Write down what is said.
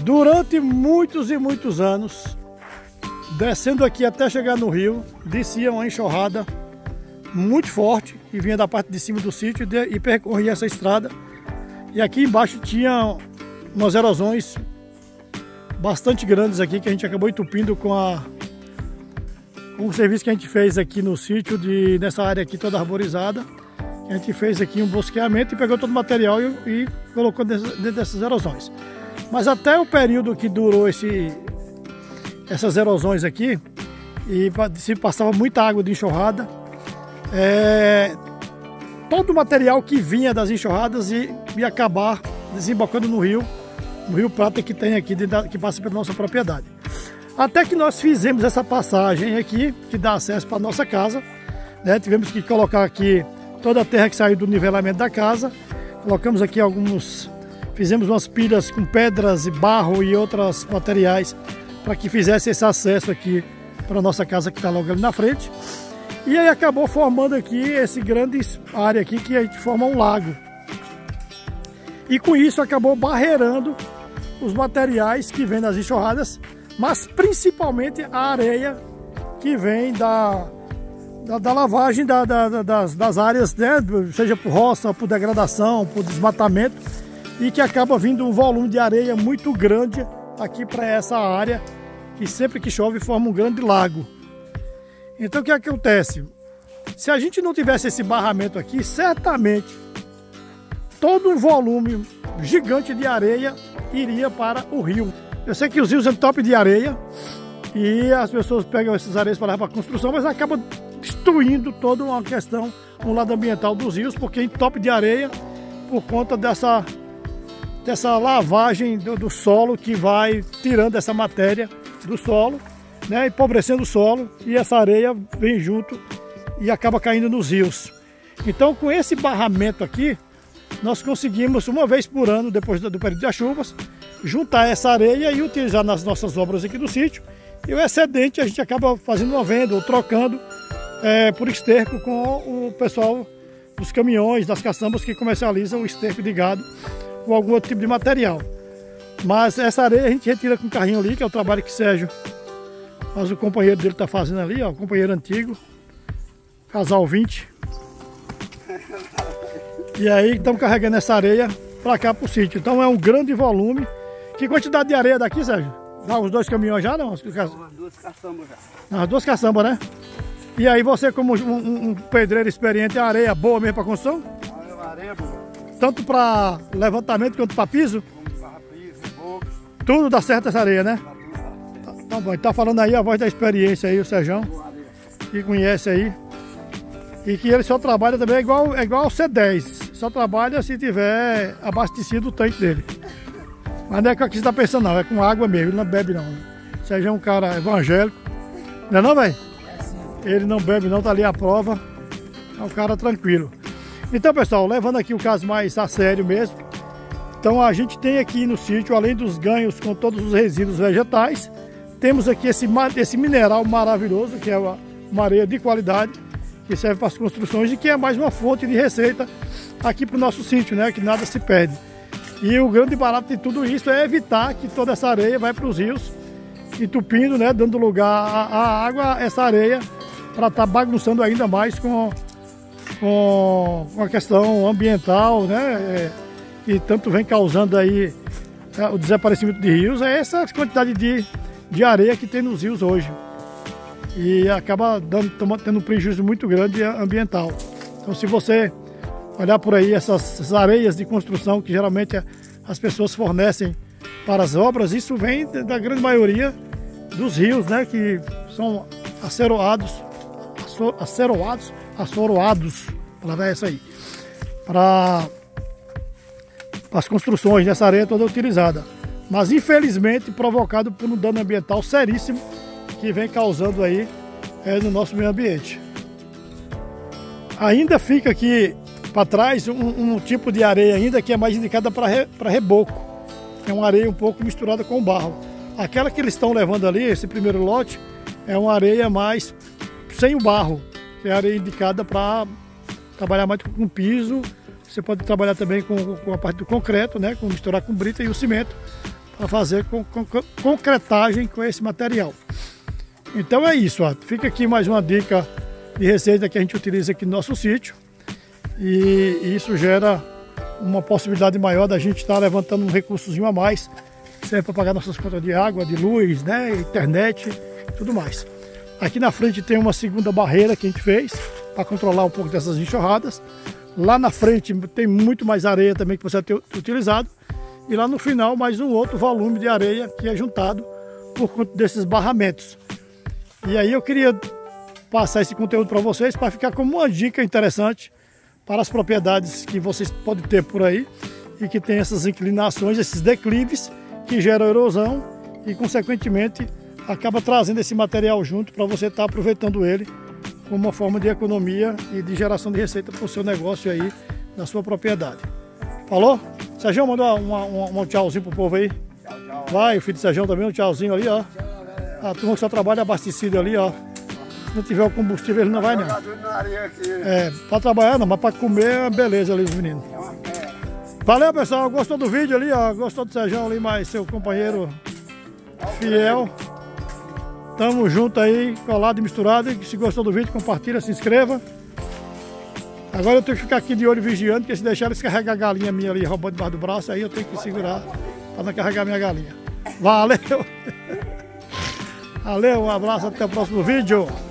Durante muitos e muitos anos, descendo aqui até chegar no rio, descia uma enxurrada muito forte que vinha da parte de cima do sítio e percorria essa estrada. E aqui embaixo tinha umas erosões bastante grandes aqui que a gente acabou entupindo com o serviço que a gente fez aqui no sítio, nessa área aqui toda arborizada. A gente fez aqui um bosqueamento e pegou todo o material e colocou dentro dessas erosões. Mas até o período que durou essas erosões aqui, e se passava muita água de enxurrada, todo o material que vinha das enxurradas ia acabar desembocando no Rio Prata que tem aqui, que passa pela nossa propriedade. Até que nós fizemos essa passagem aqui, que dá acesso para a nossa casa, né? Tivemos que colocar aqui toda a terra que saiu do nivelamento da casa. Colocamos aqui fizemos umas pilhas com pedras e barro e outros materiais para que fizesse esse acesso aqui para a nossa casa que está logo ali na frente. E aí acabou formando aqui esse grande área aqui que a gente forma um lago. E com isso acabou barreirando os materiais que vêm das enxurradas, mas principalmente a areia que vem da lavagem das áreas, né? Seja por roça, por degradação, por desmatamento, e que acaba vindo um volume de areia muito grande aqui para essa área, que sempre que chove forma um grande lago. Então o que acontece? Se a gente não tivesse esse barramento aqui, certamente todo um volume gigante de areia iria para o rio. Eu sei que os rios entopem de areia e as pessoas pegam essas areias para levar para a construção, mas acaba destruindo toda uma questão, um lado ambiental dos rios, porque entope de areia por conta dessa lavagem do solo, que vai tirando essa matéria do solo, né, empobrecendo o solo, e essa areia vem junto e acaba caindo nos rios. Então, com esse barramento aqui, nós conseguimos, uma vez por ano, depois do período das chuvas, juntar essa areia e utilizar nas nossas obras aqui do sítio, e o excedente a gente acaba fazendo uma venda ou trocando por esterco com o pessoal dos caminhões, das caçambas que comercializam o esterco de gado com algum outro tipo de material. Mas essa areia a gente retira com o carrinho ali, que é o trabalho que Sérgio, mas o companheiro dele está fazendo ali, ó, o companheiro antigo, casal 20. E aí estamos carregando essa areia para cá para o sítio. Então é um grande volume. Que quantidade de areia daqui, Sérgio? Dá uns 2 caminhões já, não? Umas 2 caçambas já. As 2 caçambas, né? E aí você, como um pedreiro experiente, é areia boa mesmo para construção? Areia boa. Tanto para levantamento quanto para piso? Para piso, boca. Tudo dá certo essa areia, né? Tá bom, tá falando aí a voz da experiência aí, o Sérgio, que conhece aí. E que ele só trabalha também igual ao C10. Só trabalha se tiver abastecido o tanque dele. Mas não é com o que você está pensando não, é com água mesmo, ele não bebe não. O Sérgio é um cara evangélico. Não é não, velho? É sim. Ele não bebe não, tá ali a prova. É um cara tranquilo. Então, pessoal, levando aqui o caso mais a sério mesmo. Então a gente tem aqui no sítio, além dos ganhos com todos os resíduos vegetais, temos aqui esse mineral maravilhoso, que é uma areia de qualidade, que serve para as construções e que é mais uma fonte de receita aqui para o nosso sítio, né? Que nada se perde. E o grande barato de tudo isso é evitar que toda essa areia vai para os rios, entupindo, né? Dando lugar à água, essa areia, para estar bagunçando ainda mais com a questão ambiental, né? Que tanto vem causando aí o desaparecimento de rios. É essa quantidade de areia que tem nos rios hoje. E acaba tendo um prejuízo muito grande ambiental. Então, se você olhar por aí essas areias de construção que geralmente as pessoas fornecem para as obras, isso vem da grande maioria dos rios, né, que são assoroados, palavra é essa aí, para as construções dessa areia toda utilizada. Mas infelizmente provocado por um dano ambiental seríssimo que vem causando aí no nosso meio ambiente. Ainda fica aqui para trás um tipo de areia ainda que é mais indicada para reboco, que é uma areia um pouco misturada com barro. Aquela que eles estão levando ali, esse primeiro lote, é uma areia mais sem o barro, que é a areia indicada para trabalhar mais com piso. Você pode trabalhar também com a parte do concreto, né, com misturar com brita e o cimento, para fazer concretagem com esse material. Então é isso, ó. Fica aqui mais uma dica de receita que a gente utiliza aqui no nosso sítio, e isso gera uma possibilidade maior da gente estar levantando um recursozinho a mais, que serve para pagar nossas contas de água, de luz, né, internet, tudo mais. Aqui na frente tem uma segunda barreira que a gente fez para controlar um pouco dessas enxurradas. Lá na frente tem muito mais areia também que você tem utilizado, e lá no final mais um outro volume de areia que é juntado por conta desses barramentos. E aí eu queria passar esse conteúdo para vocês, para ficar como uma dica interessante para as propriedades que vocês podem ter por aí e que tem essas inclinações, esses declives que geram erosão e consequentemente acaba trazendo esse material junto para você estar aproveitando ele como uma forma de economia e de geração de receita para o seu negócio aí na sua propriedade. Falou? Sérgio, manda um tchauzinho pro povo aí. Tchau, tchau. Vai, o filho de Sérgio também, um tchauzinho ali, ó. A turma que só trabalha abastecido ali, ó. Se não tiver o combustível, ele não vai, não. É, para trabalhar não, mas para comer é beleza ali os meninos. Valeu, pessoal. Gostou do vídeo ali, ó? Gostou do Sérgio ali, mais seu companheiro fiel. Tamo junto aí, colado e misturado. E se gostou do vídeo, compartilha, se inscreva. Agora eu tenho que ficar aqui de olho vigiando, porque se deixar eles carregar a galinha minha ali, roubando debaixo do braço, aí eu tenho que segurar para não carregar minha galinha. Valeu! Valeu, um abraço, até o próximo vídeo.